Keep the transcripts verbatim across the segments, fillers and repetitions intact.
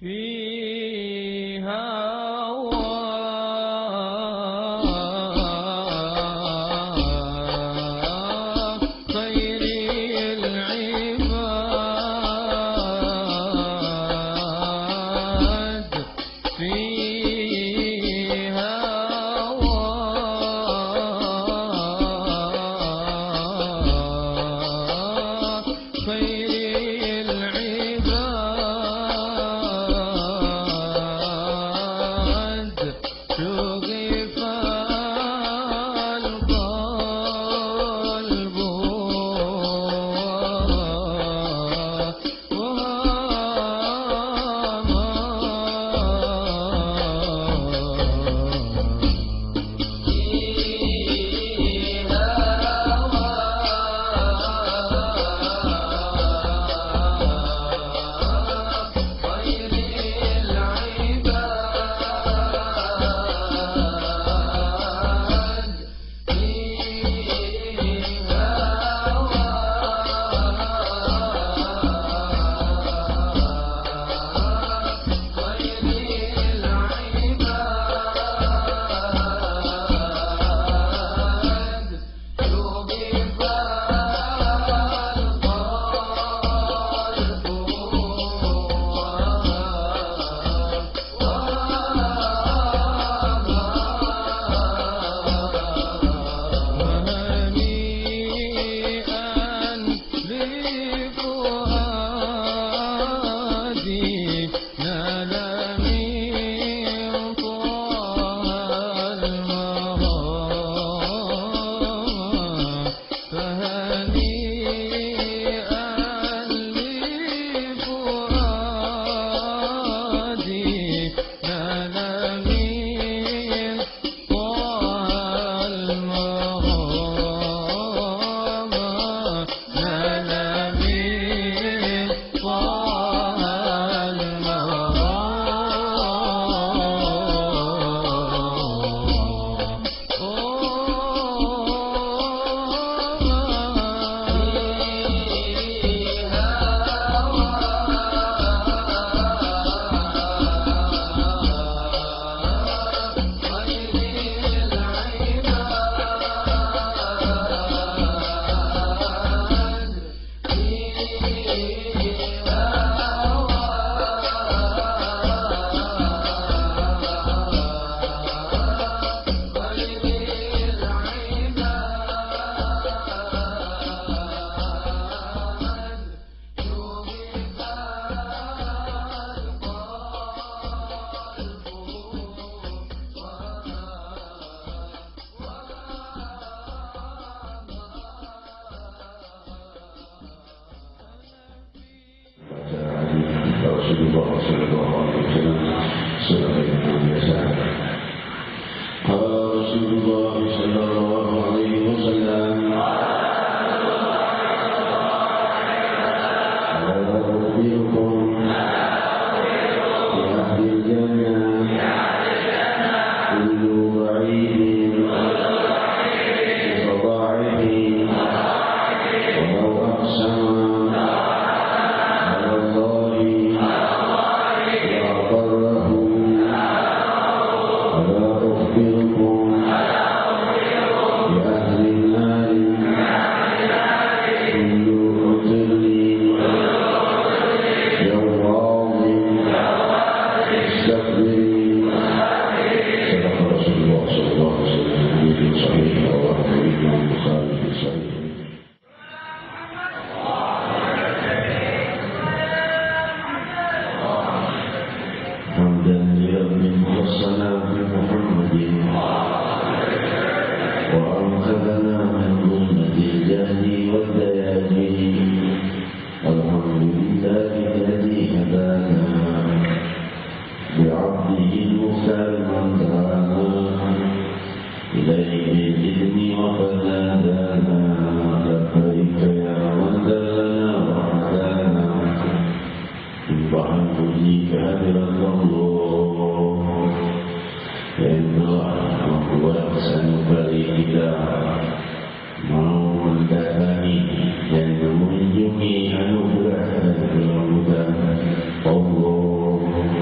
mengunjungi anugerah dan kemudahan Allah.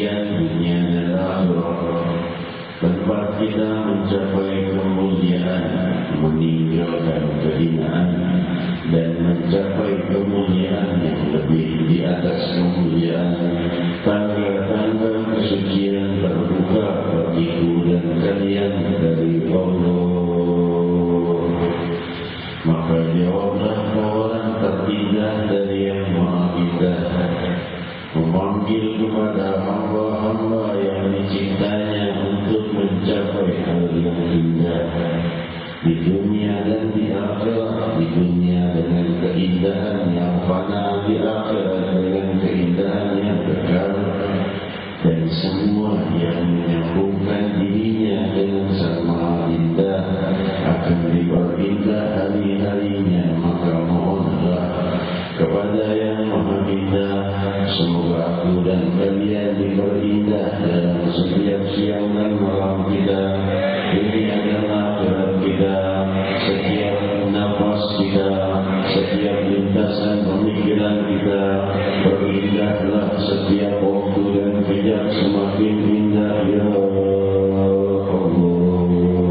kesucian dunia dan akhirat, tempat kita mencapai kemuliaan, meninggalkan kehinaan, dan mencapai kemuliaan yang lebih di atas kemuliaan. Tangga-tangga kesucian terbuka bagiku dan kalian dari Allah. Maka jawablah tawaran terindah dari yang Maha Indah, memanggil kepada hamba-hamba yang dicintanya untuk mencapai hal yang indah di dunia dan di akhirat. Di dunia dengan keindahan yang fana, di akhirat dengan keindahan yang kekal. Dan semua yang menyambungkan dirinya dengan Sang Maha Indah akan diperindah hari-harinya. Maka mohonlah kepada yang Maha Indah, semoga aku dan kalian diperindah dalam setiap siang dan malam kita, dunia dan akhirat kita, setiap nafas kita, setiap lintasan pemikiran kita. Perindahlah setiap waktu dan kejap semakin indah ya Allah.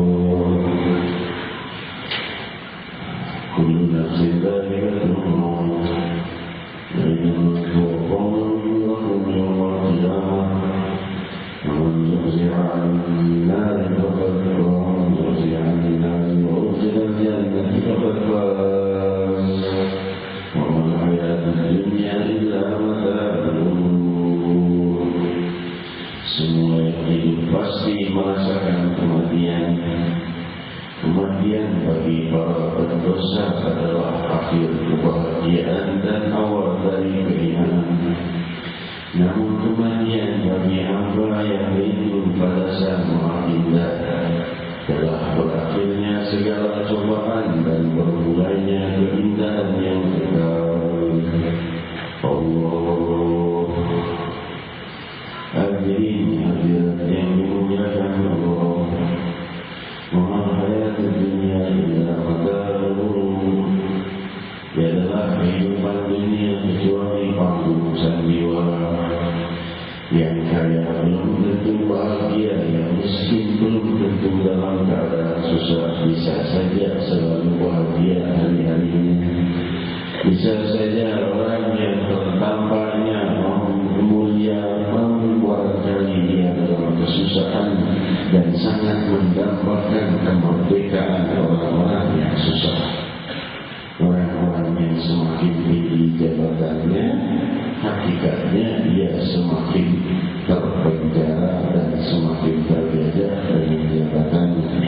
Kullu nafsin dha'iqatul maut. Semua yang hidup pasti merasakan kematian. Kematian bagi para pendosa adalah akhir kebahagiaan dan awal dari keinginan. Namun kematian bagi hamba yang rindu pada Sang Maha Indah telah berakhirnya segala cobaan dan bermulainya keindahan yang kekal. Allah. Hadirin hadirat yang dimuliakan Allah, Maha hayat dunia adalah madarul. Ialah kehidupan dunia kecuali panggung sandiwara. Yang kaya belum tentu bahagia, yang miskin belum tentu dalam keadaan susah. Bisa saja selalu bahagia hari-harinya. Bisa saja orang yang tertampaknya mulia membuat kali dia dalam kesusahan dan sangat mendapatkan kemerdekaan orang-orang yang susah. Orang-orang yang semakin tinggi jabatannya, hakikatnya dia semakin terpenjara dan semakin terjajah dengan jabatannya.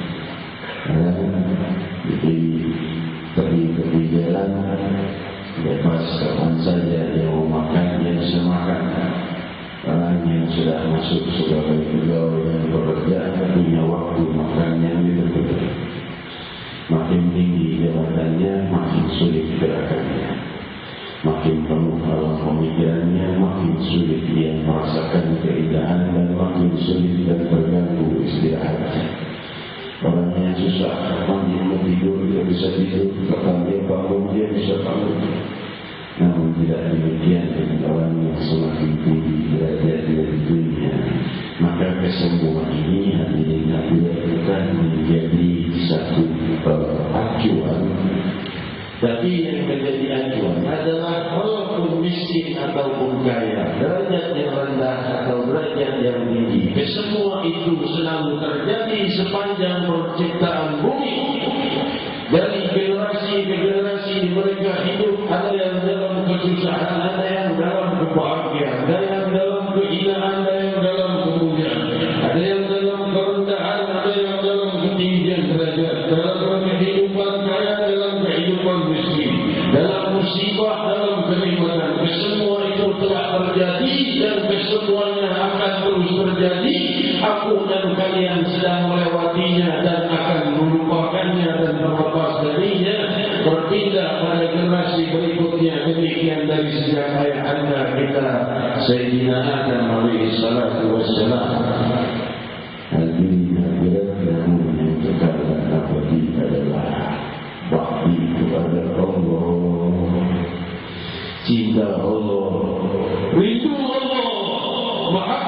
Jadi tepi-tepi jalan bebas kapan saja dia mau makan, dia bisa makan. Orang yang sudah masuk sebagai pegawai dan bekerja punya waktu makan yang ditentukan. Makin tinggi jabatannya, makin sulit gerakannya, makin penuh dalam pemikirannya, makin sulit dia merasakan keindahan dan makin sulit dan terganggu istirahatnya. Orang yang susah, kapan dia mau tidur, dia bisa tidur, kapan dia bangun, dia bisa bangun. Namun tidak demikian dengan orang yang semakin tinggi derajat dari dunia. Maka kesembuhan ini hadirin hadirat bukan menjadi satu acuan, tapi yang menjadi acuan adalah walaupun miskin ataupun kaya, derajat yang rendah atau derajat yang tinggi, kesemua itu selalu terjadi sepanjang penciptaan bumi. Dari generasi ke generasi mereka hidup, ada yang dalam kesusahan, ada yang dalam kebahagiaan, ada yang dalam kehinaan, ada yang dalam kemuliaan, ada yang dalam kerendahan, ada yang dalam ketinggian derajat, dalam kehidupan kaya, dalam kehidupan miskin, dalam musibah, dalam kenikmatan. Kesemua itu telah terjadi dan kesemuanya akan terus terjadi. Aku dan kalian sedang melewatinya dan akan melupakannya dan terlepas darinya, berpindah pada generasi berikutnya. Demikian dari sejak ayah anda kita Sayyidina Adam alaihi salatu wassalam. Hadirin hadirat yang kekal dan abadi adalah bakti kepada Allah, cinta Allah, rindu Allah,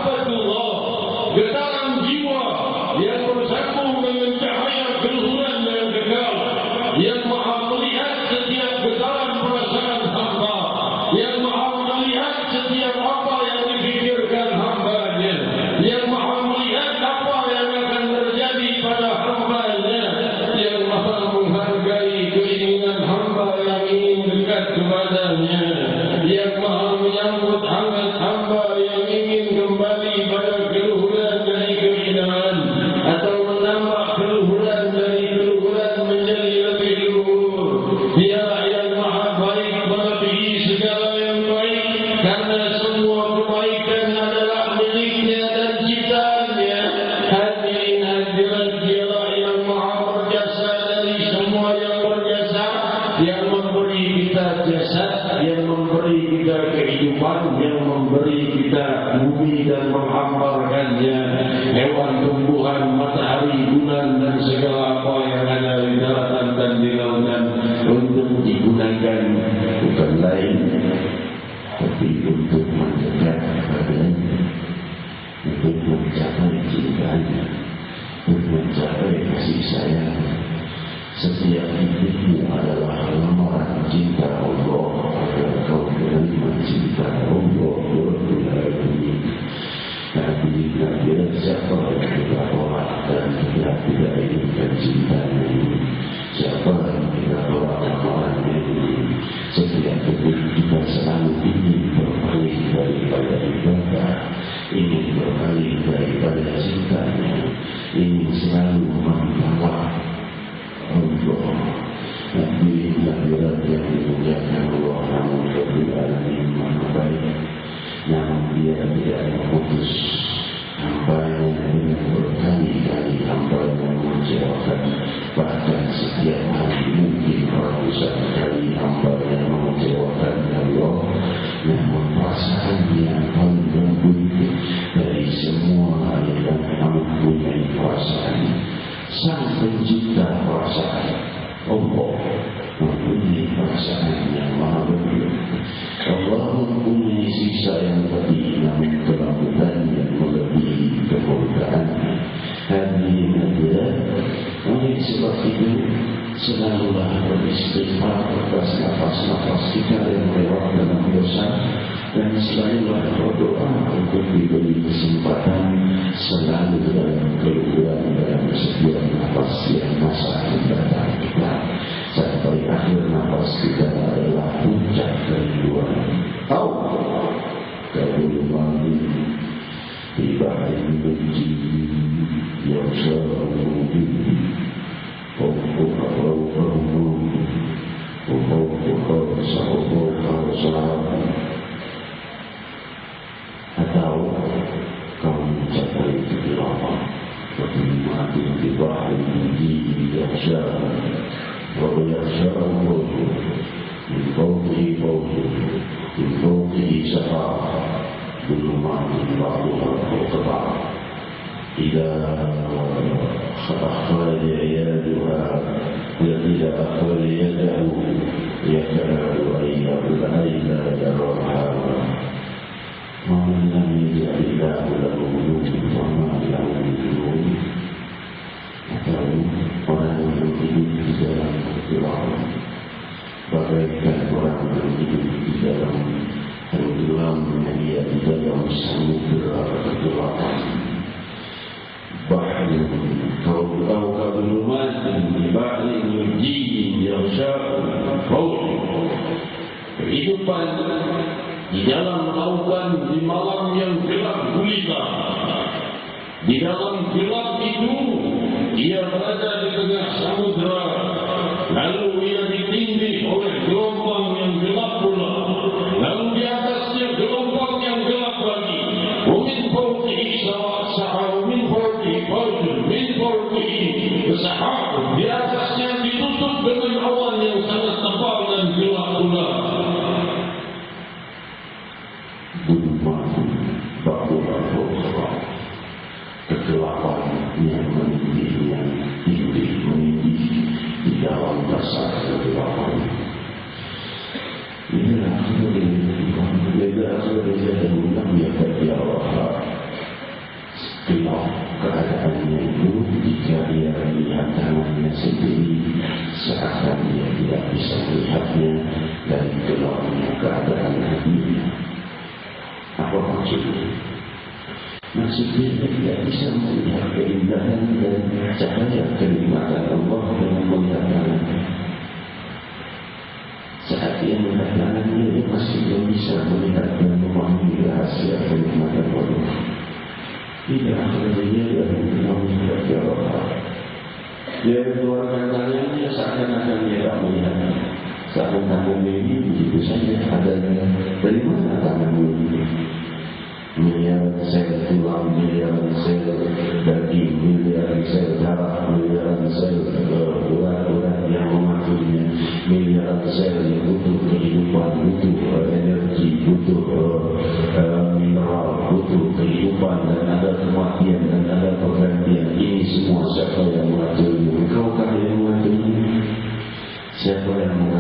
bumi dan menghamparkannya, hewan, tumbuhan, matahari, bulan dan segala apa yang ada di daratan dan di lautan untuk digunakan bukan lain tapi untuk mendekat kepadanya, untuk mencapai cintanya, untuk mencapai kasih sayang. Setiap hidupmu adalah lamaran cinta Allah agar kau menerima cinta Allah Rabbul Alamin. Nabi Nabi siapa yang tidak tolak dan tidak tidak inginkan cintanya ini? Siapa yang tidak tolak lamarannya ini? Setiap hidup kita selalu ingin berpaling daripada ibadah, ingin berpaling daripada cintanya, ingin selalu menolak Allah. Nabi akhirat yang dimuliakan Allah namun Rabbul Alamin Maha Baik, namun dia tidak memutus hambanya dengan berkali-kali hambanya mengecewakan. Bahkan setiap hari mungkin ratusan kali hambanya mengecewakan Allah, namun perasaan yang paling lembut dari semua yang mempunyai perasaan Sang Pencipta perasaan Allah mempunyai perasaan yang maha lembut. Allah mempunyai siksa yang pedih, namun kelembutan yang melebihi kemurkaannya. Hadirin hadirat, oleh sebab itu selalulah beristighfar atas nafas-nafas kita yang lewat dalam dosa, dan selalulah berdoa untuk diberi kesempatan selalu dalam keluhuran dalam setiap nafas yang masa mendatang kita, sampai akhir nafas kita adalah puncak kerinduan. Allah kabul mandi tiba hari benci yang selalu bini Pokok Allah Allah Pokok Allah Sahabat Allah. Atau kau mencapai kegelapan bernikmati di bahari di yasyar wa yasyar al-wujud min fawqihi fawqih min fawqihi sahab dhulumatin ba'duha fawqa ba'd idza akhraja yaduha idza akhraja yadahu yakadu ayyabul ayla yaraha Ma'alam yaja'illah lahu nurun wa ma'alam nurun. Atau orang yang hidup di dalam kegelapan, bagaikan orang yang hidup di dalam tenggelamnya dia di dalam samudera kegelapan. Bahkan kau tahu kegelapan di balik mujib yang syarul fawqih. Kehidupan di dalam lautan di malam yang gelap gulita, di dalam gelap itu ia berada di tengah samudera, lalu ia ditindih oleh gelombang yang gelap pula, lalu di atasnya gelombang yang gelap lagi. Min fawqihi sahab, min fawqihi fawqih, min fawqihi sahab, di atasnya ditutup dengan awan yang sangat tebal dan gelap pula. Kegelapan yang menindih, yang tinggi menindih di dalam dasar kegelapan. Inilah kemudian beda berbeda dengan yang terjawab. Gelap keadaannya itu jika dia melihat tangannya sendiri, seakan dia tidak bisa melihatnya dari gelapnya keadaan hatinya. Apa maksudnya? Maksudnya tidak bisa melihat keindahan dan cahaya kenikmatan Allah dengan melihat tangannya. Saat dia melihat tangannya, dia masih belum bisa melihat dan memahami rahasia kenikmatan Allah. Tidak akhirnya dia melihat Allah. Dia keluarkan tangannya seakan-akan dia tak melihat. Saat tangannya ini begitu saja adanya. Dari mana tanganmu ini? Miliaran sel tulang, miliaran sel daging, miliaran sel darah, miliaran sel urat-urat yang mengaturnya, miliaran sel yang butuh kehidupan, butuh energi, butuh uh, mineral, butuh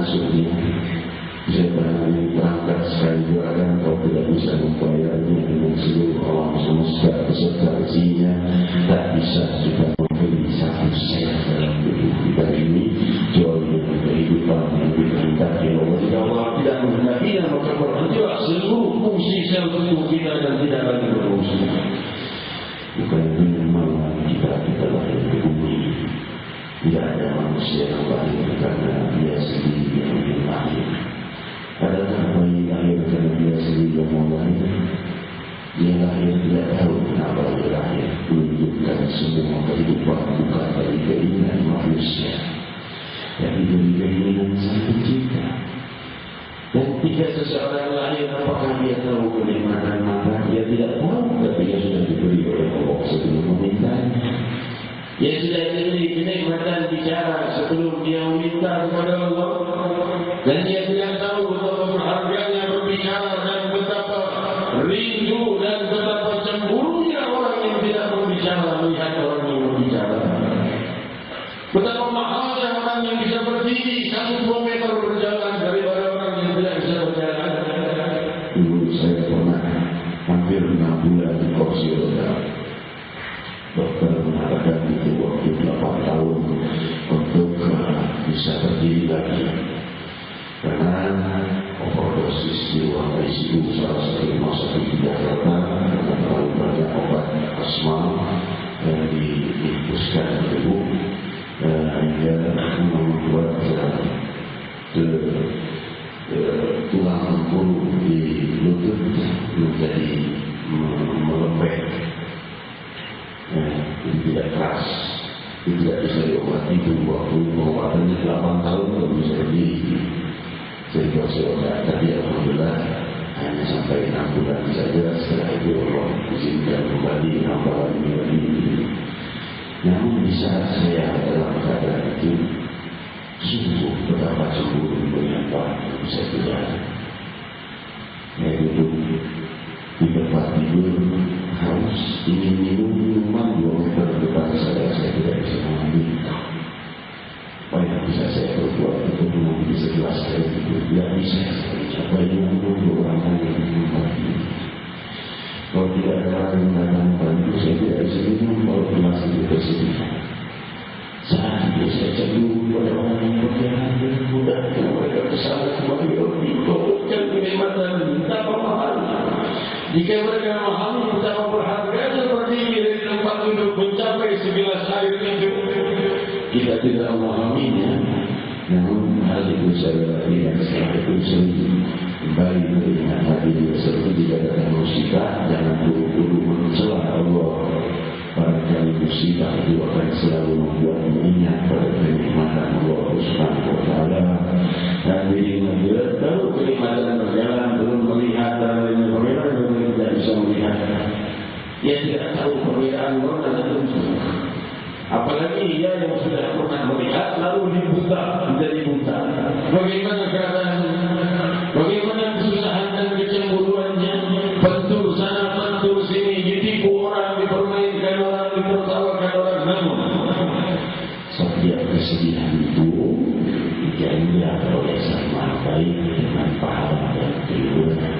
masuknya. Saya barangkali berangkat sekali dua kan, kalau tidak bisa membayarnya dengan seluruh alam semesta beserta isinya, tak bisa kita membeli satu sen dalam tubuh kita ini, jauh dengan kehidupan yang dikehendaki Allah. Jika Allah tidak menghendakinya, maka berhentilah seluruh fungsi sel tubuh kita dan tidak lagi berfungsi. Bukan memang kita kita lahir di bumi. Tidak ada manusia yang lahir karena dia sendiri yang ingin lahir. Adakah bayi lahir karena dia sendiri yang mau lahir? Dia lahir tidak tahu kenapa dia lahir. Menunjukkan semua kehidupan bukan dari keinginan manusia, tapi dari keinginan Sang Pencipta. Dan ketika seseorang lahir, apakah dia tahu kenikmatan mata? Dia tidak tahu, tapi dia sudah diberi oleh Allah sebelum memintanya. Dia sudah diberi kenikmatan bicara sebelum dia meminta kepada Allah. Dan dia tidak tahu betapa berharganya berbicara dan betapa rindu dan betapa cemburunya orang yang tidak berbicara melihat orang yang berbicara. Betapa mahalnya orang yang bisa berdiri satu kilometer berjalan daripada orang yang tidak bisa berjalan. Dulu saya pernah hampir enam bulan di kursi roda. Dokter mengatakan itu waktu delapan tahun untuk bisa berdiri lagi. Karena overdosis di ruang I C U salah satu rumah sakit di Jakarta, karena terlalu banyak obat asma yang diinfuskan ke tubuh, hingga membuat tulang punggung di lutut menjadi melembek, tidak keras, tidak bisa diobati. Itu waktu pengobatannya delapan tahun belum bisa berdiri. Jadi kalau saya tadi alhamdulillah hanya sampai enam bulan saja. Setelah itu Allah izinkan kembali nambahan lagi. Namun di saat saya dalam keadaan itu, sungguh betapa cemburu dengan Pak bisa berjalan. Saya duduk di tempat tidur, haus, ingin minum minuman dua meter depan saya, saya tidak bisa mengambil. Apa yang bisa saya berbuat untuk mengambil segelas air itu? Tidak bisa. Apa yang menunggu orang lain yang membantu? Kalau tidak ada orang yang datang membantu, saya tidak bisa minum kalau gelas itu tersedia. Saat itu saya cemburu pada orang yang berjalan dengan mudah, yang mereka bersama kembali diberikan kenikmatan betapa mahalnya. Jika mereka memahami betapa berharganya berdiri dari tempat duduk mencapai segelas air itu, kita tidak memahaminya. Namun hal itu saya lalui dan setelah itu sering kembali teringat lagi juga seperti dikatakan musibah, jangan buru-buru mencela Allah. Barangkali musibah itu akan selalu membuat mengingat pada kenikmatan Allah Subhanahu wa Ta'ala. Dan bila dia tahu kenikmatan berjalan belum melihat dan lain sebagainya, dia tidak bisa melihat. Dia tidak tahu perbedaan mana dan apalagi ia yang sudah pernah melihat lalu dibuta, menjadi buta. Bagaimana keadaan, bagaimana kesusahan dan kecemburuannya, pentur sana, pentur sini, ditipu orang, dipermainkan orang, ditertawakan orang. Namun setiap kesedihan itu diganjar oleh Sang Maha Baik dengan pahala dan kehidupan.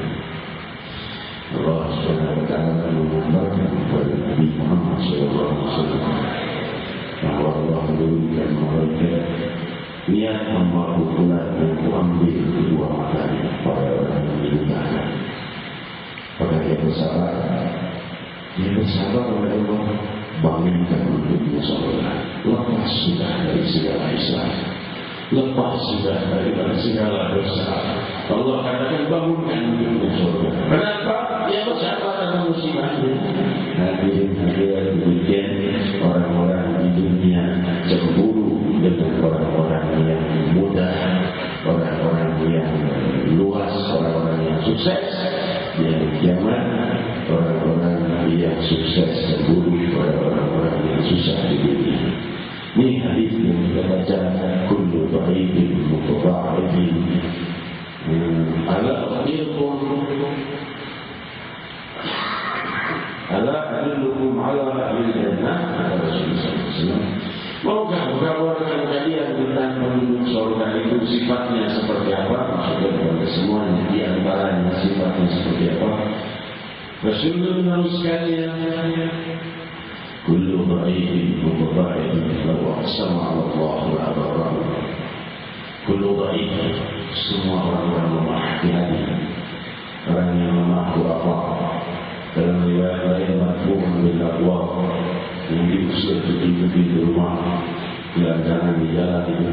Allah Subhanahu wa Ta'ala mengabarkan kepada Nabi Muhammad shallallahu alaihi wasallam bahwa Allah memberikan mereka niat membawa bulan dan kuambil kedua matanya pada orang yang dibutuhkan. Pada dia bersabar, dia bersabar oleh Allah, bangunkan untuknya sholat. Lepas sudah dari segala Islam, lepas sudah dari segala dosa. Allah katakan bangunkan untuknya sholat. Kenapa? Dia bersabar dengan musibahnya. Hadirin hadirat demikian orang-orang di dunia cemburu dengan orang-orang yang mudah, orang-orang yang luas, orang-orang yang sukses. Yang kiamat orang-orang yang sukses cemburu pada orang-orang yang susah di dunia. Ini hadis yang kita baca, kullu dhaifin mutada'ifin ala akhirkum ala adullukum ala ahli jannah, kata Rasulullah sallallahu alaihi wasallam. Maukah berkabar dengan kalian tentang penduduk surga itu sifatnya seperti apa? Maksudnya kepada semuanya, di antaranya sifatnya seperti apa? Rasulullah meneruskannya, kullu dhaifin mutada'in law aqsama 'ala Allah la abarrahu. Kullu dhaifin, semua orang-orang lemah di hati, orang yang lemah apa? Dalam riwayat lain marfu'un bil abwab, yang diusir ke pintu rumah, gelandangan di jalan itu.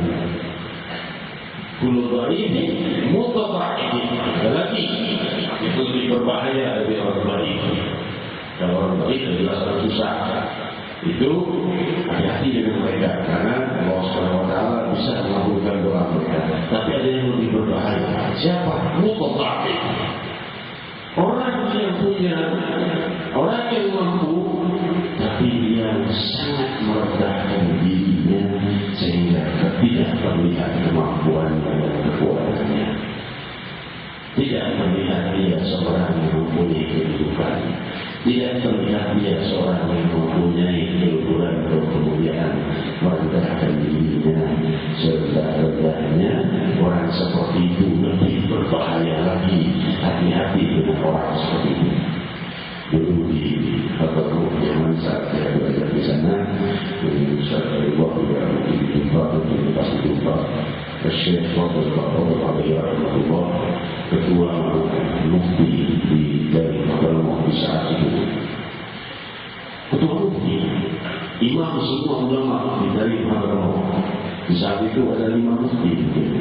Kullu dhaifin mutada'in, lagi itu lebih berbahaya dari orang baik. Kalau orang baik adalah orang susah, itu hati-hati dengan mereka, karena Allah subhanahu wa taala bisa mengabulkan doa mereka. Tapi ada yang lebih berbahaya. Siapa? Mutada'in, orang yang punya, orang yang mampu, tapi dia sangat merendahkan dirinya sehingga tidak terlihat kemampuan dan kekuatannya. Tidak terlihat dia seorang yang mempunyai kehidupan. Tidak terlihat dia seorang yang mempunyai keluhuran dan kemuliaan, merendahkan dirinya serendah-rendahnya. Orang seperti itu lebih berbahaya lagi. Hati-hati dengan orang seperti itu. Dulu di Fatahul Yaman saat saya belajar di sana, Ustaz Ridwan juga dijumpa dan pasti jumpa Syekh Fadl Fadl Alaihi Rahmatullah, ketua mufti di dari Mahkamah di saat itu. Ketua mufti, imam semua ulama di dari Mahkamah di saat itu ada lima mufti.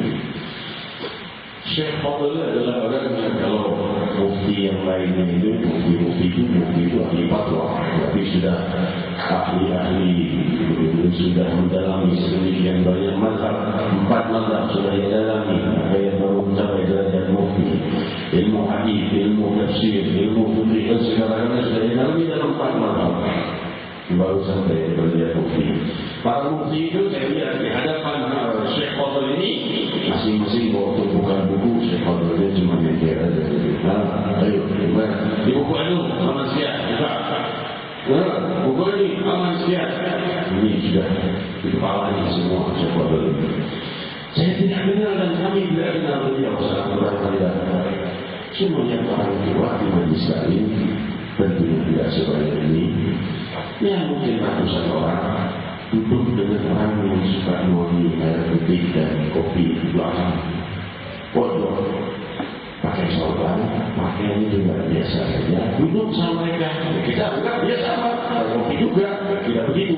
Syekh Fadl adalah orang yang kalau mufti yang lainnya itu, mufti-mufti itu, mufti itu ahli fatwa, tapi sudah ahli-ahli, sudah mendalami sedemikian banyak mazhab, empat mazhab sudah didalami, yang baru mencapai derajat mufti. Ilmu hadis, ilmu tafsir, ilmu fikih dan segala-galanya sudah didalami dalam empat mazhab. Baru sampai derajat mufti. Para mufti itu saya lihat di hadapan Syekh Fadl ini masing-masing bawa tumpukan buku. Syekh Fadl dia cuma mikir aja. Nah, ayo, gimana? Di buku itu aman siap, buka. Nah, buku ini aman siap. Ini sudah di kepalanya semua Syekh Fadl. Saya tidak kenal dan kami tidak kenal beliau sangat berbeda. Semuanya orang tua di majlis lain, tentunya tidak sebanyak ini. Ya mungkin ratusan orang duduk dengan orang yang suka minum air putih dan kopi di belakang. Bodoh, pakai sorban, pakaiannya juga biasa saja. Duduk sama mereka, kita enggak biasa sama, kopi juga tidak begitu.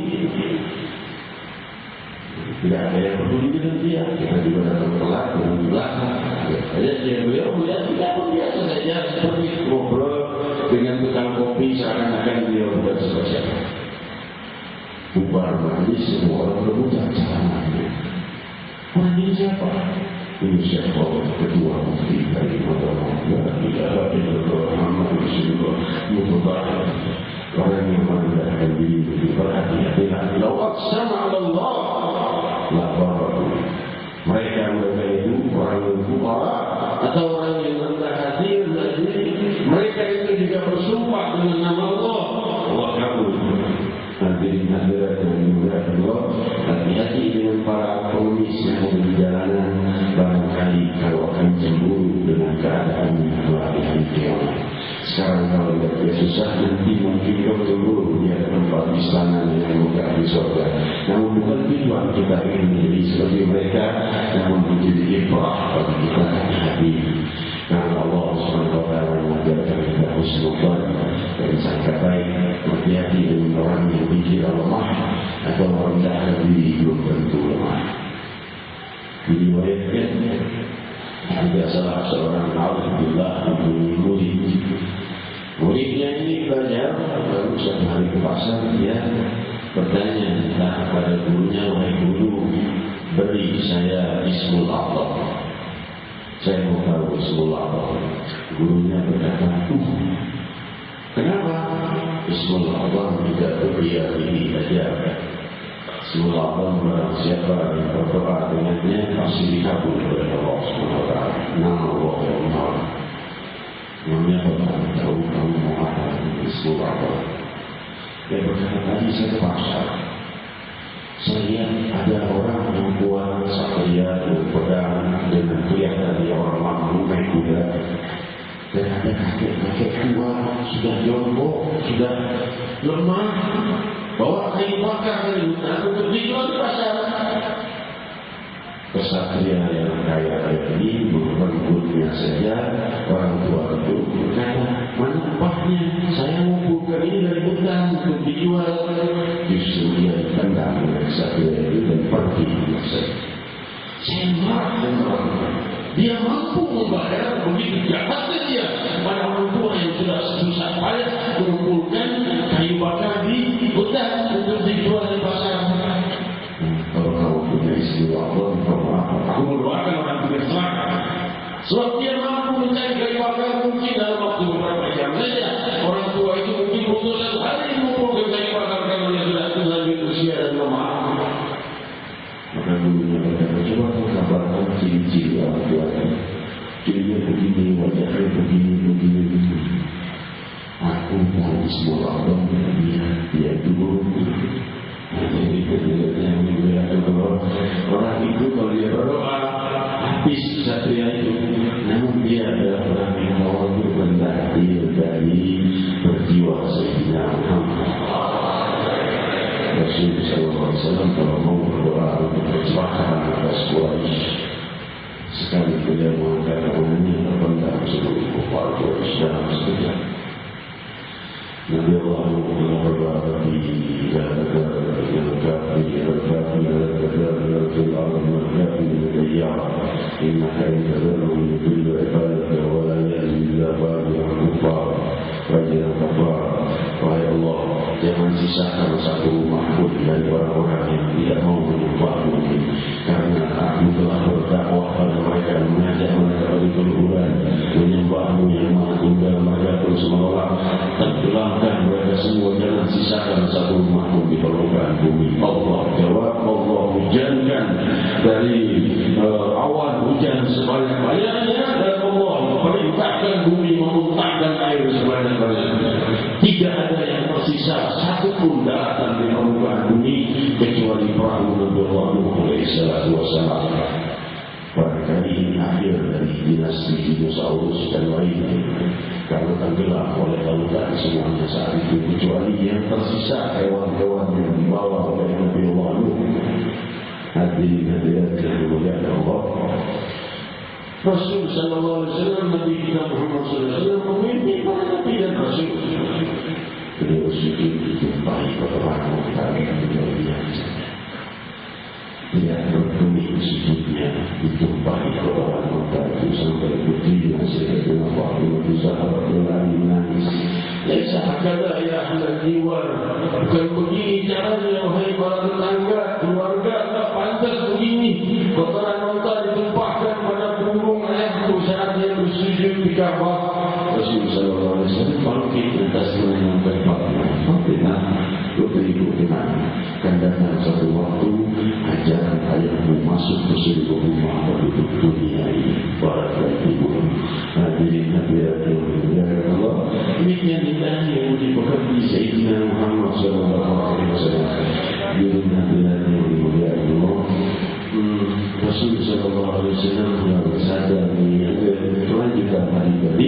Tidak ada yang peduli dengan dia. Kita juga datang telat dengan di belakang. Saya dia beliau melihat tidak biasa saja seperti ngobrol dengan tukang kopi seakan-akan dia bukan spesial. Bubar majlis semua orang berebutan ceramahnya. Orang ini siapa? Ini siapa? Ketua mufti dari Madinah. Tidak ada Muhammad Rasulullah Muhammad. Orang yang merendahkan diri berhati-hati. Lau aqsama 'ala Allah la baratu. Mereka mereka itu orang yang fuqara atau orang yang rendah hati, rendah diri. Mereka itu juga bersumpah dengan nama Allah. Allah kabul. Hadirin hadirat yang dimuliakan Allah, hati-hati dengan para pengemis yang ada di jalanan. Barangkali kalau akan cemburu dengan keadaan hari hari kiamat. Sekarang kalau dia susah, nanti mungkin kau cemburu dia tempat istana yang bukan di surga. Namun bukan tujuan kita ingin menjadi seperti mereka, namun menjadi ibrah bagi kita hati. Karena Allah subhanahu wa taala mengajarkan kita husnul dzan dan sangka baik. Hati-hati dengan orang yang dikira lemah atau merendahkan diri belum tentu lemah. Diriwayatkan ada salah seorang Alhamdulillah mempunyai murid. Muridnya ini belajar baru satu hari ke pasar, dia bertanya entah kepada gurunya, wahai guru, beri saya Ismul Allah. Saya mau tahu Ismul Allah. Gurunya berkata, tuh, kenapa? Ismul Allah tidak berbeda ini saja. Ismul Allah barang siapa yang berdoa dengannya pasti dikabul oleh Allah subhanahu wa taala. Nama Allah yang Maha. Namanya berkata, tahu kamu mau apa? Ismul Allah. Dia berkata, tadi saya ke pasar. Saya ada orang yang buat satria yang pedang dengan kelihatan dia orang mampu naik kuda. Dan ada kakek-kakek tua sudah jongkok, sudah lemah, bawa kayu bakar dari hutan untuk dijual di pasar. Kesatria yang kaya raya ini mengumpulnya saja orang tua itu berkata, mana upahnya? Saya mengumpulkan ini dari hutan untuk dijual. Justru dia ditendang oleh kesatria itu dan pergi. Saya marah dengan orang tua. Dia mampu membayar begitu jahatnya dia pada orang tua yang sudah susah payah mengumpulkan kayu bakar di hutan untuk dijual di pasar. Kalau kamu punya istri Allah, aku mendoakan orang punya selaka. Sebab dia mampu mencari kayu bakar mungkin dalam waktu beberapa jam saja. Orang tua itu mungkin butuh satu hari mengumpulkan kayu bakar karena dia sudah tua di usia dan lemah. Maka gurunya berkata, coba kau kabarkan ciri-ciri orang tua. Cirinya begini, wajahnya begini, begini, begini. Aku tahu semua orang dia, dia itu guru. Orang itu kalau dia berdoa habis satria itu, namun dia adalah orang yang Allah itu berdari dari berjiwa Sayyidina Muhammad. Rasul sallallahu alaihi wasallam kalau mau berdoa untuk kecelakaan atas Quraisy, sekali beliau mengatakan umumnya terpendam seluruh kufar Quraisy dalam sekejap. Nabi Allah berdoa di negara yang kafir, yang kafir, yang kafir, fil ardi wa kafir al-dayyar. Innaka in tad'u yudillu ibadaka wa la yahdi illa ba'da kufar. Wajah kafar. Wahai Allah, jangan sisakan satu umat pun dari orang-orang yang tidak mau menyembahmu ini. Karena aku telah berdakwah pada mereka, mengajak mereka dari keluhuran menyembahmu yang maha tunggal. Mereka terus menolak. Tenggelamkan mereka semua, jangan sisakan satu umat pun di permukaan bumi. Allah jawab, Allah hujankan dari uh, awan hujan sebanyak-banyaknya, dan Allah perintahkan bumi memuntahkan air sebanyak-banyaknya. Tidak ada yang tersisa satu pun daratan di permukaan bumi kecuali perahu Nabi Allah Nuh alaihi salatu wasallam. Barangkali ini akhir dari dinasti dinosaurus dan lainnya, karena tenggelam oleh lautan semuanya saat itu, kecuali yang tersisa hewan-hewan yang dibawa oleh Nabi Allah Nuh. Hadirin-hadirat yang dimuliakan Allah, Rasul sallallahu alaihi wasallam, Nabi kita Muhammad sallallahu alaihi wasallam memimpin para nabi dan rasul. Beliau sujud dijumpai orang yang luar biasa. Dia bergeming sujudnya dijumpai orang itu sampai berdiri nasihat dengan waktu berusaha berlari menangis. Laisa hakada ya ahlal jiwar, bukan begini caranya wahai para tetangga, keluarga, tak pantas begini. Kotoran unta ditumpahkan pada punggung ayahku saat dia bersujud di Ka'bah. Rasul sallallahu alaihi wasallam bangkit atas menenangkan Fatimah. Fatimah, putriku tenang. Akan datang satu waktu ajaran ayahmu masuk ke seluruh rumah penduduk dunia ini. Baraklah ibu. Hadirin hadirat yang dimuliakan Allah. Demikian ditanya yang dipekerti Sayyidina Muhammad sallallahu alaihi wasallam. Hadirin hadirat yang dimuliakan Allah. Rasul sallallahu alaihi wasallam yang bersabda ini kelanjutan hari tadi.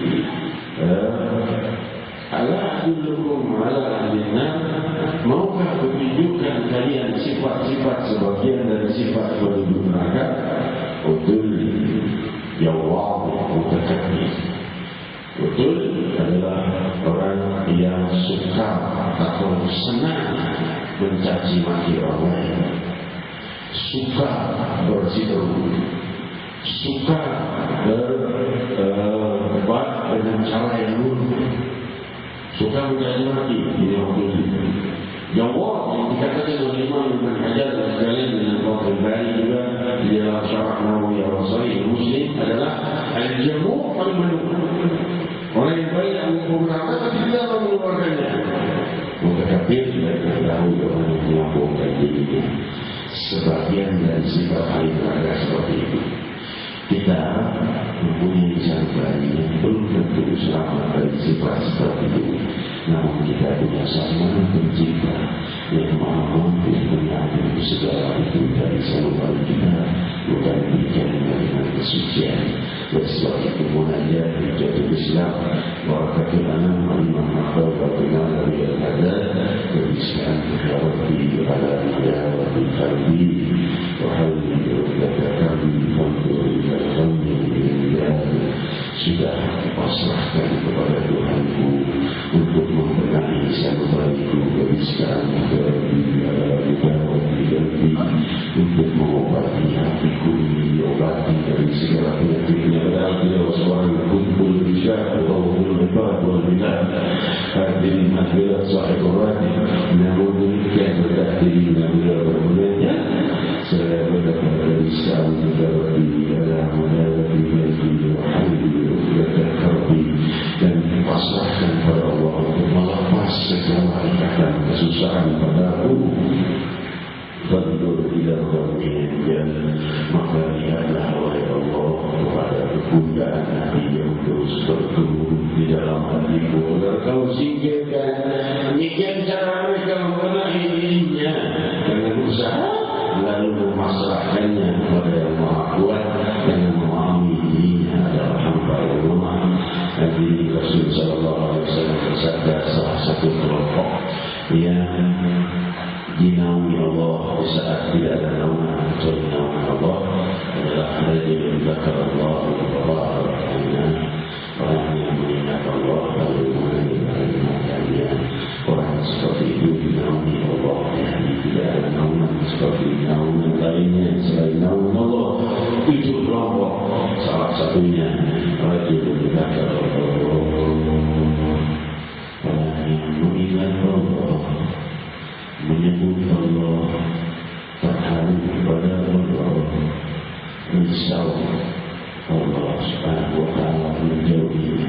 Ala adullukum ala ahlina, maukah tunjukkan kalian sifat-sifat sebagian dari sifat penduduk neraka? Betul, jawab mutakabbir. Betul adalah orang yang suka atau senang mencaci maki orang lain, suka berseteru, suka berdebat uh, dengan cara yang lurus, suka mencaci maki. Ini waktu itu jawab yang dikatakan oleh Imam Ibn Hajar dan sekalian dengan Fathul Bari juga di dalam Syarah Nawawi al-Sahih Muslim adalah al-jamu' al-manu. Orang yang baik yang menggunakan tapi tidak mengeluarkannya. Mutakabbir mereka tahu orang yang melakukan dirinya. Sebagian dari sifat lain ada seperti itu. Kita mempunyai sahabat yang belum tentu selamat dari sifat seperti itu. Namun kita punya sama pencipta yang maha mampu mengatur segala itu dari seluruh kita, bukan diberikannya dengan kesucian. Dan sebab itu munajat jatuh Islam warakatul anam alimah makhluk batinah dari al-hadad beriskan keharati ala dia wa bilkalbi wa halli berkata kami fantur ilal khamni ilal sudah pasrahkan kepada Tuhanku untuk membenahi sanubariku beriskan keharati ala dia wa bilkalbi untuk mengobati hatiku diobati dari segala penyakitnya. Padahal beliau seorang kumpul bisyar Allahul Ibad wal Bilad hadirin hadirat sahibul radhi. Namun demikian bertakdiri dengan beliau bermulanya saya berdapat dari Islam berdapat ala madalati malki wa hamdi uqdata karbi dan dipasrahkan pada Allah untuk melepas segala ikatan kesusahan padaku. Fandur ila khamiyah dan maka lihatlah oleh Allah kepada kebundaan hati yang terus bertumbuh di dalam hatimu. Agar kau singkirkan demikian cara mereka mengenai dirinya dengan usaha lalu memasrahkannya kepada yang maha kuat dengan memahami dirinya adalah hamba yang lemah. Nabi Rasul sallallahu alaihi wasallam bersabda salah satu kelompok yang dinaungi Allah di saat tidak ada naungan kecuali naungan Allah adalah rajul yang zakar Allah Taala, orang yang mengingat Allah lalu mengingatkannya. Orang seperti itu dinaungi Allah, yang tidak ada naungan seperti naungan lainnya selain naungan Allah. Itu kelompok salah satunya rajul yang zakar Allah, orang yang mengingat Allah, menyebut Allah, terharu kepada Allah, risau Allah subhanahu wa ta'ala menjauhinya,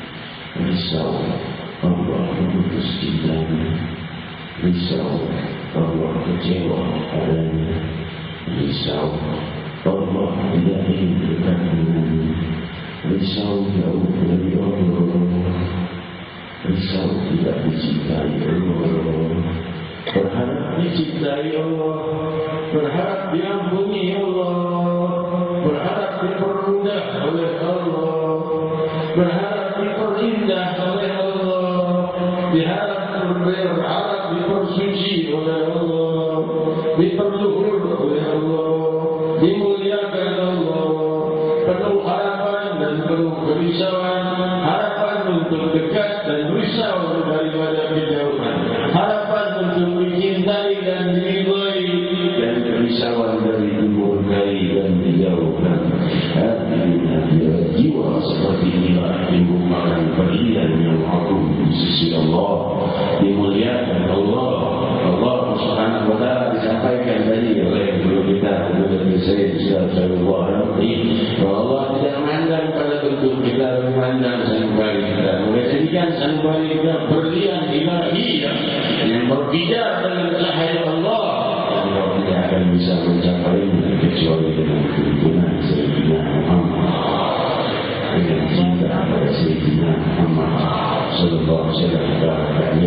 risau Allah memutus cintanya, risau Allah kecewa padanya, risau Allah tidak ingin dekat dengannya, risau jauh dari Allah, risau tidak dicintai Allah, berharap dicintai Allah, berharap diampuni Allah, berharap dipermudah oleh Allah, berharap diperindah oleh Allah, berharap berharap dipersuci oleh Allah, diperluhur oleh Allah, dimuliakan Allah. Penuh harapan dan penuh kerisauan, harapan untuk dekat dan risau daripada kejauhan, harapan untuk dicintai dan diridhai, dan kerisauan dari dimurkai dan dijauhkan. Hadirin jiwa seperti inilah merupakan pilihan yang agung di sisi Allah, dimuliakan Allah. Allah Subhanahu wa ta'ala disampaikan tadi oleh guru kita Abdul Sayyid Sallallahu Alaihi Wasallam, Allah tidak memandang pada bentuk kita, memandang sanubari kita. Menjadikan sanubari kita berlian ilahi yang berbeda dengan cahaya Allah. Allah tidak akan bisa mencapainya kecuali dengan tuntunan Sayyidina Muhammad, dengan cinta pada Sayyidina Muhammad Sallallahu Alaihi Wasallam.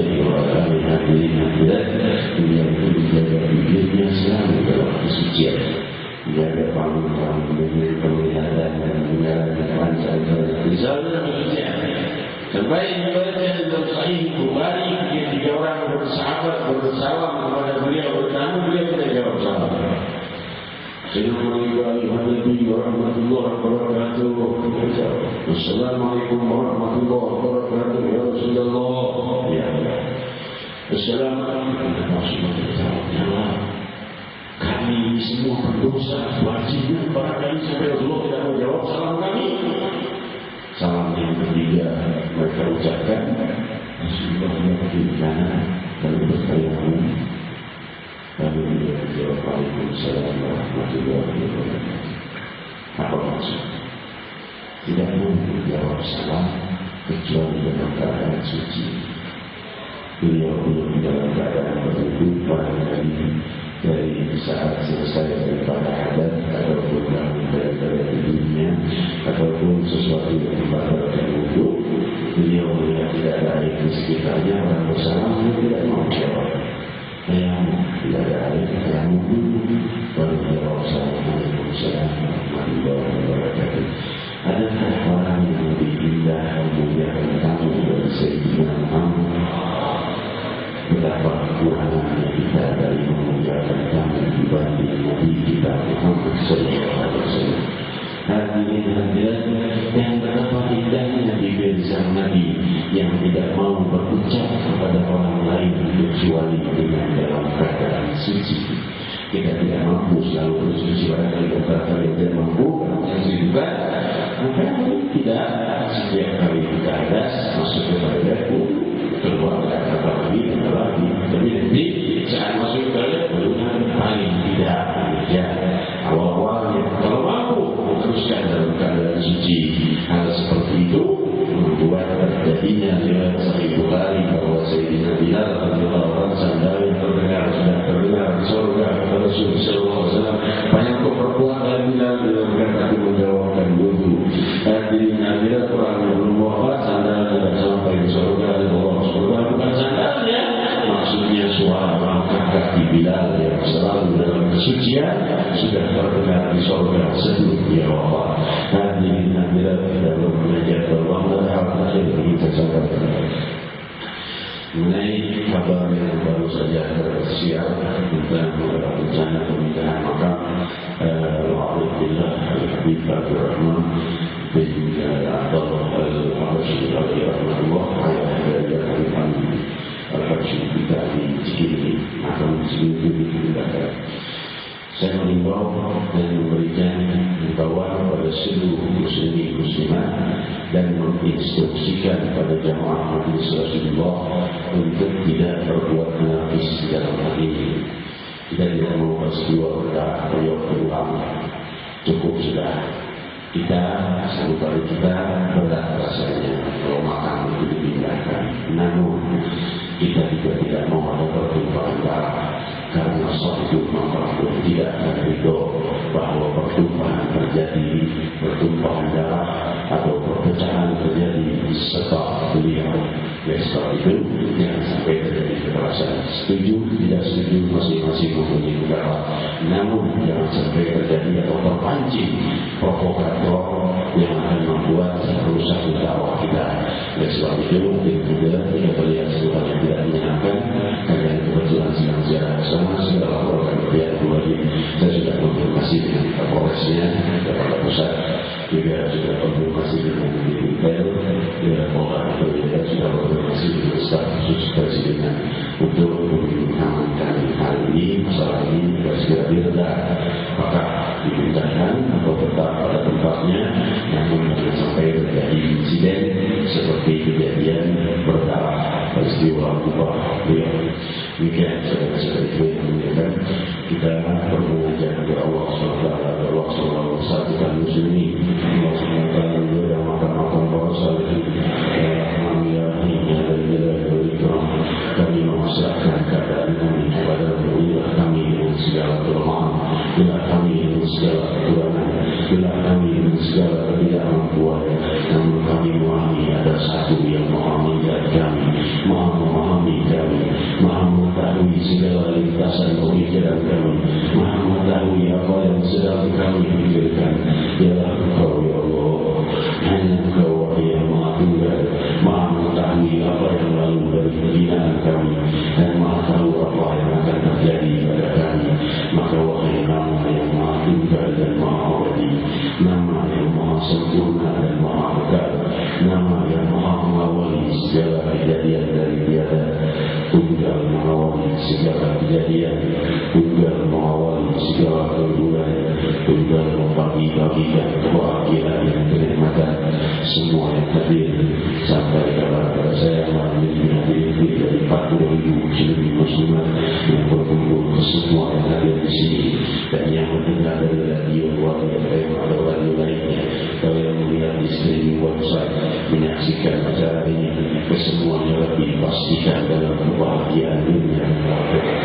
Hadirin hadirat yang menjaga dirinya selalu dalam kesucian, menjaga panggung-panggung dengan penglihatan dan menjalankan panca-panca misalnya kesucian. Sampai diriwayatkan dalam Sahih Bukhari, yang tiga orang bersahabat bersawam kepada beliau, bertamu beliau tidak jawab salam. Assalamualaikum warahmatullahi wabarakatuh. Assalamualaikum warahmatullahi wabarakatuh. Ya Rasulullah. Ya Allah. Assalamualaikum warahmatullahi wabarakatuh. Kami semua berdosa, wajibnya barangkali sampai Rasulullah tidak mau jawab salam kami. Salam yang ketiga mereka ucapkan, Rasulullah menjawab kanan lalu bertanya, lalu dia menjawab, Waalaikumsalam warahmatullahi wabarakatuh. Apa maksud? Tidak mungkin jawab salam kecuali dalam keadaan suci. Beliau belum dalam keadaan berduduk barangkali dari saat selesai daripada hadat ataupun daripada hidupnya ataupun sesuatu yang membatalkan wudhu. Beliau melihat tidak ada air di sekitarnya, orang bersalam, dia tidak mau jawab. Saya Waalaikumsalam warahmatullahi wabarakatuh. Adakah orang yang lebih indah memuliakan kamu dari Sayyidina Muhammad? Betapa kurangnya kita dari memuliakan kamu dibanding Nabi kita Muhammad sallallahu alaihi wasallam. Hadirin hadirat yang betapa indahnya di barisan Nabi yang tidak mau berucap kepada orang lain kecuali dengan dalam keadaan suci. Kita tidak mampu selalu bersuci pada beberapa yang tidak mampu yang juga maka tidak setiap kali kita hadas masuk ke toilet keluar kata lagi kata lagi tapi nanti saat masuk ke toilet berulang paling tidak ya awal-awalnya kalau mampu teruskan dalam keadaan suci. Hal seperti itu membuat terjadinya riwayat Sahih Bukhari bahwa Sayyidina Bilal radhiyallahu anhu sandal yang terdengar sudah terdengar di surga kata Rasulullah sallallahu alaihi wasallam banyak kau perbuat lagi dalam berkata aku menjawabkan wudu. Hadirin hadirat orang yang belum wafat sandal tidak sampai di surga dan Allah surga bukan sandalnya maksudnya suara langkah kaki Bilal yang selalu dalam kesucian sudah terdengar di surga sebelum dia wafat. Hadirin hadirat kita belum belajar berulang dan hal terakhir yang kita sampaikan mengenai kabar yang baru saja tersiar tentang rencana pemindahan makam Alhamdulillah Al-Habib Abdul Rahman bin Abdullah Al-Habashi Rahimahullah ayah dari Al-Habib Al-Habashi kita di Cikini makam Cikini dipindahkan. Saya mengimbau dan memberikan himbauan kepada seluruh muslimin muslimat dan menginstruksikan kepada jamaah Majelis Rasulullah untuk tidak berbuat anarkis dalam hal ini. Kita tidak mau peristiwa berlaku berulang. Cukup sudah. Kita satu kali kita berat rasanya kalau makam itu dipindahkan. Namun kita juga tidak mau ada pertumpahan darah. Karena suatu makam pun tidak ridho bahwa pertumpahan terjadi, pertumpahan darah atau perpecahan terjadi serta beliau. Ya sebab itu jangan sampai terjadi kekerasan. Setuju tidak setuju masing-masing mempunyai pendapat. Namun jangan sampai terjadi atau terpancing provokator yang akan membuat rusak dakwah kita. Ya sebab itu juga kita melihat sesuatu yang tidak menyenangkan karena kebetulan sedang ziarah bersama segala program pihak wajib. Saya sudah konfirmasi dengan Kapolresnya, Kapolda Pusat, juga sudah konfirmasi dengan detail, juga Polda juga sudah konfirmasi dengan staf khusus Presiden untuk mengamankan hal ini, masalah ini juga segera diredam. Apakah dipindahkan atau tetap pada tempatnya, namun jangan sampai terjadi insiden seperti kejadian berdarah peristiwa ubah beliau. Demikian saudara-saudara itu yang menyebabkan kita perlu mengajar kepada Allah subhanahu wa taala Allah subhanahu wa taala kita muslimin Allah subhanahu wa taala dan makam-makam para salihin ya Rahman ya Rahim ya Jalal wal Ikram. Kami memasrahkan keadaan kami kepada Allah. Kami dengan segala kelemahan, bila kami dengan segala kekurangan, bila kami dengan segala ketidakmampuan, namun kami memahami ada satu yang maha melihat kami, maha memahami kami, maha mengetahui segala lintasan pemikiran kami, maha mengetahui apa yang sedang kami pikirkan. Ialah Engkau ya Allah, hanya Engkau yang maha tunggal, maha mengetahui apa yang lalu dari pembinaan kami dan maha tahu apa yang akan terjadi pada kami. Maka wahai nama yang maha tunggal dan maha abadi, nama yang maha sempurna dan maha kekal, nama yang maha mengawali segala kejadian dari tiada, tunggal mengawali segala kejadian, tunggal mengawali segala keunggulan, tunggal membagi-bagikan kebahagiaan dan kenikmatan semua yang hadir sampai kepada saya malam ini hadir dari empat puluh ribu muslim muslimat yang berkumpul ke semua yang hadir di sini dan yang mendengar dari radio radio atau radio lainnya atau yang melihat di streaming website menyaksikan acara ini kesemuanya lebih pastikan dalam kebahagiaan dunia dan akhirat.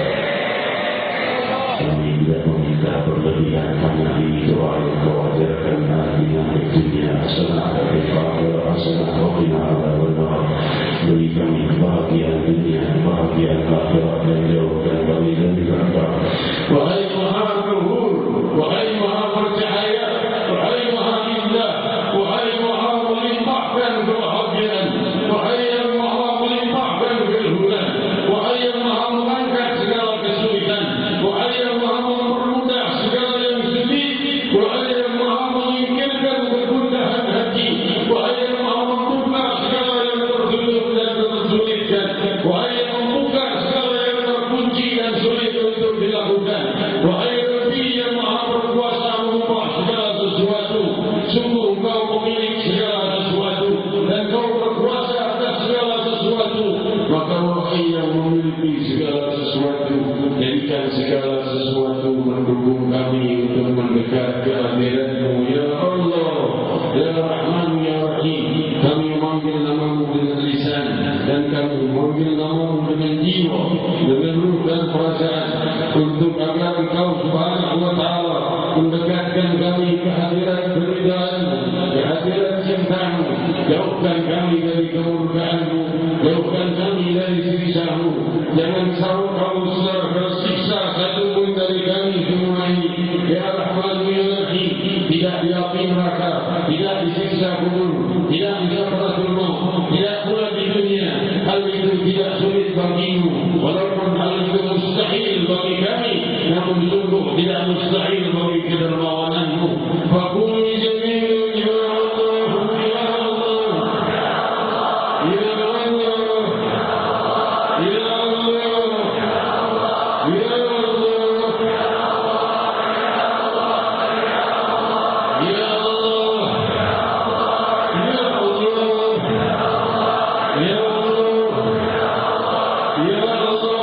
Kami tidak meminta berlebihan karena ini doa yang kewajarkan artinya dunia hasanah dan akhirat hasanah wa qina adzabannar. beri kami kebahagiaan dunia, kebahagiaan akhirat, dan jauhkan kami dari neraka. Wahai Maha Penghulu, wahai Maha Percahaya, wahai Maha Indah, wahai Maha melimpahkan kebahagiaan, wahai yang Maha melimpahkan kehudahan, wahai yang Maha mengangkat segala kesulitan, wahai yang Maha mempermudah segala yang sulit, wahai yang Maha menyingkirkan kegundahan hati, wahai yang Maha membuka segala yang tertutup dan tersulitkan, wahai yang membuka segala yang terkunci dan sulit untuk dilakukan, wahai Rabbi yang Maha berkuasa mengubah segala sesuatu. Sungguh Engkau pemilik segala sesuatu dan Engkau berkuasa atas segala sesuatu. Maka wahai yang memiliki segala sesuatu, jadikan segala sesuatu mendukung kami untuk mendekat ke hadirat-Mu ya Allah, ya Rahman ya Rahim. Kami memanggil nama-Mu dengan lisan dan kami memanggil nama-Mu dengan jiwa, dengan ruh dan perasaan, untuk agar Engkau Subhanahu wa Ta'ala mendekatkan kami ke hadirat keridhaan-Mu, ke hadirat cinta-Mu. Jauhkan kami dari kemurkaan-Mu, jauhkan kami dari siksa-Mu. Jangan sampai Kau tersiksa satu pun dari kami semua ini ya Rahman ya Rahim. Tidak di api neraka, tidak disiksa kubur, tidak di sakaratul maut, tidak pula di dunia. Hal itu tidak sulit bagi-Mu, walaupun hal itu mustahil bagi kami, namun sungguh tidak mustahil bagi kedermawanan-Mu. Fakuni jamilun ya Allah, ya Allah, ya Allah, ya Allah, ya Allah. Ya Allah, Ya Allah, Ya Allah.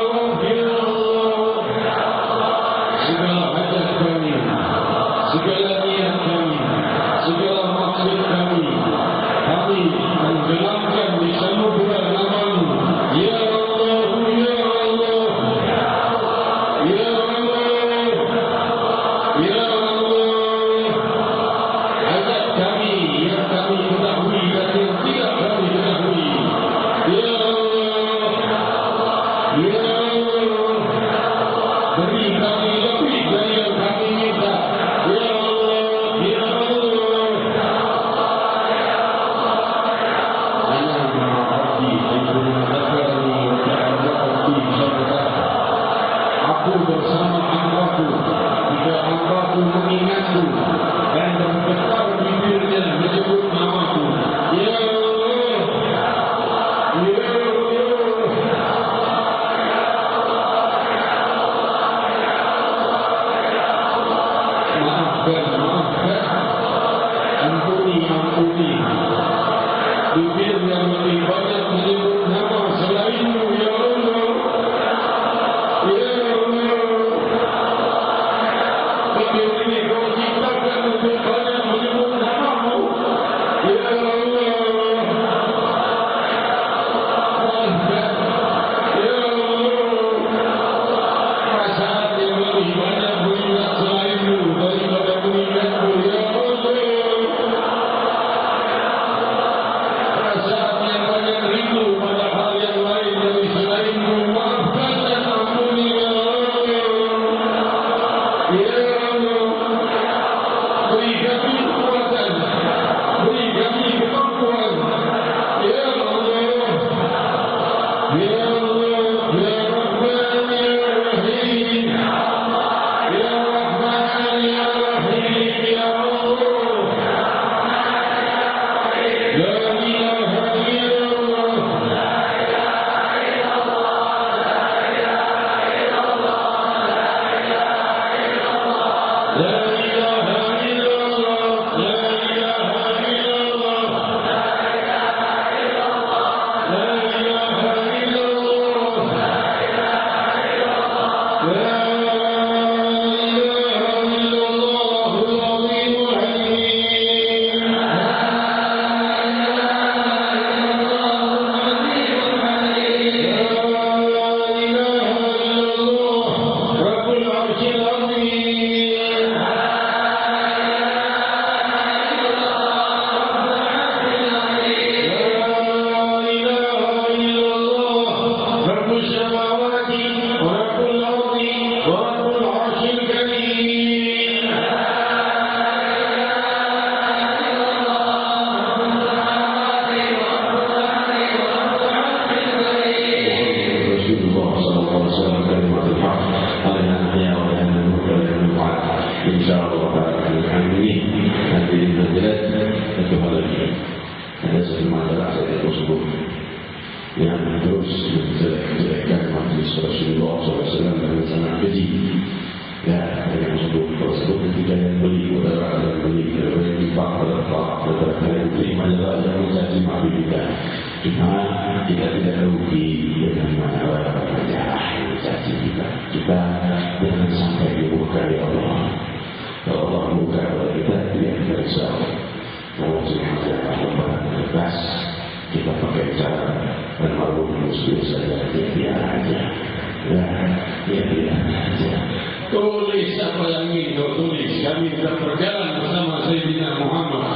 wasallam kalimatul haq alaiha nahya wa la namut wa la namut. Insyaallah hari ini hadirin hadirat satu hal lagi. Ada satu masalah saya tersebut yang terus menjelek-jelekkan majlis Rasulullah shallallahu alaihi wasallam dengan sangat keji. Ya, yang disebut tersebut ketika yang beli udara dan beli yang dipak terletak terletak yang terima adalah yang menjadi mabidika. Cuma kita tidak rugi dengan mana majalah yang menjadi kita. Kita jangan sampai dimurkai Allah. Kalau Allah murka pada kita, tidak kita risau. Kalau cuma majalah lembaran kertas, kita pakai cara dan malu muslim saja, dia biar aja. Ya, dia biar aja. Tulis apa yang ingin kau tulis. Kami sedang berjalan bersama Sayyidina Muhammad.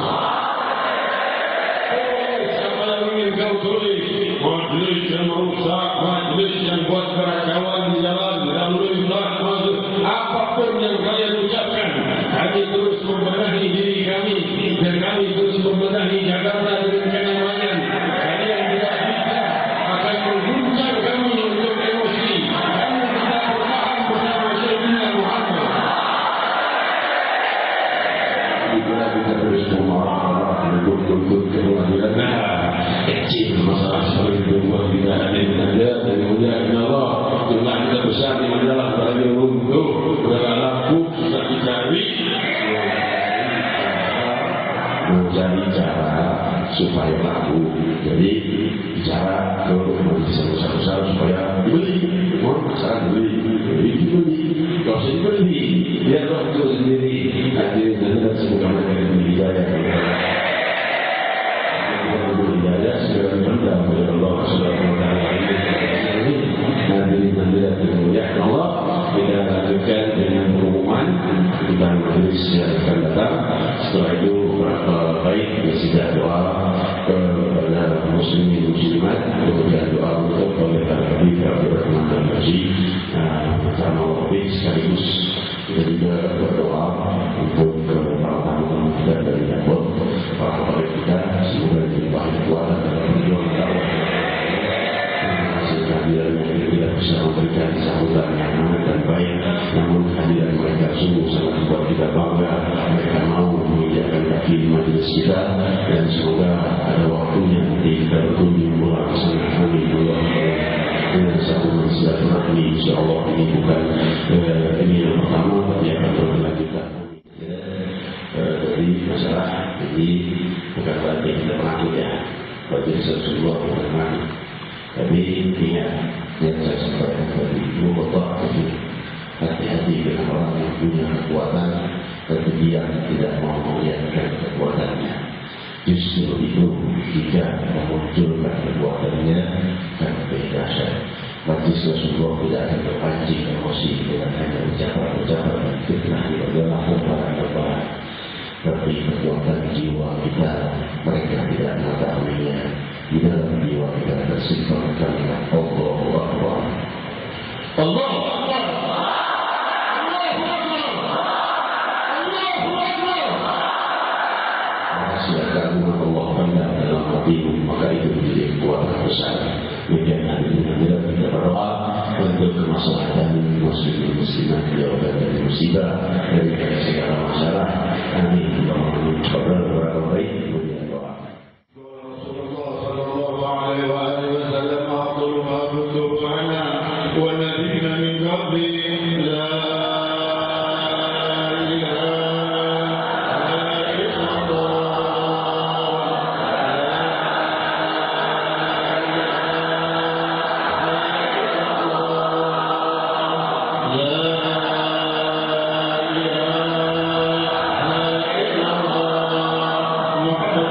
Tulis apa yang ingin kau tulis. Majlis yang merusak, majlis yang buat kekacauan di jalan, lalu lintas masuk. Apapun yang kalian ucapkan, kami terus membenahi diri kami dan kami terus membenahi Jakarta dengan kenangan. Kalian tidak bisa akan mengguncang kami untuk emosi. Kami tidak bertahan bersama Sayyidina Muhammad. Kita bisa terus memarah, mendukung-dukung kehadiran. Kecil masalah seperti itu buat kita hadir saja dan kemudian Allah jumlah kita besar di majalah bagi runtuh berapa laku susah dicari mencari cara supaya laku. Jadi bicara kalau bisa besar-besar supaya dibeli, mau masalah dibeli, dibeli, dibeli, kalau saya dibeli biar waktu sendiri hadirin dan semoga mereka dibeli hidayah. Hidayah segera dipendam oleh Allah Subhanahu wa taala. Hadirin hadirat dimuliakan Allah, kita lanjutkan dengan pengumuman kita majelis yang akan datang. Setelah itu baik bersida doa kepada muslimin muslimat, kemudian doa untuk oleh Habib Abdurrahman Al-Haji bersama Wafid, sekaligus kita juga berdoa untuk para tamu kita dari Dapur, para kepala kita, semoga dilimpahi kuasa dalam perjuangan dakwah. Kehadiran mereka tidak bisa memberikan sambutan yang aman dan baik, namun kehadiran mereka sungguh sangat membuat kita bangga. Mereka mau menginjakkan kaki di majelis kita dan semoga ada waktunya nanti kita berkunjung pulang ke sana. Amin. Allah dengan sambungan silaturahmi. Insyaallah ini bukan eh, ini yang pertama, tapi akan berkelanjutan. Jadi masalah ini bukan berarti kita menakut ya, bagi sesuatu yang tapi ingat yang saya sampaikan tadi, mubarak itu hati-hati dengan orang yang punya kekuatan tapi dia tidak mau melihatkan kekuatannya. Justru itu jika memunculkan kekuatannya akan lebih dahsyat. Majlis Rasulullah tidak akan terpancing emosi dengan hanya ucapan-ucapan dan fitnah di dalam lebaran-lebaran. Tapi kekuatan jiwa kita mereka tidak mengetahuinya. Di dalam jiwa kita tersimpan kalimat Allahu Akbar. Allahu Akbar. Allahu Akbar. Allahu Akbar. Rahasia kalimat Allah pandang dalam hatimu, maka itu menjadi kekuatan besar. Demikian hadirin hadirat kita berdoa untuk kemaslahatan muslimin muslimat dijauhkan dari musibah, dari segala masalah. Amin. Allahumma qabul wa baik. Kemudian doa. Muhammad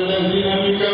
dan dinamika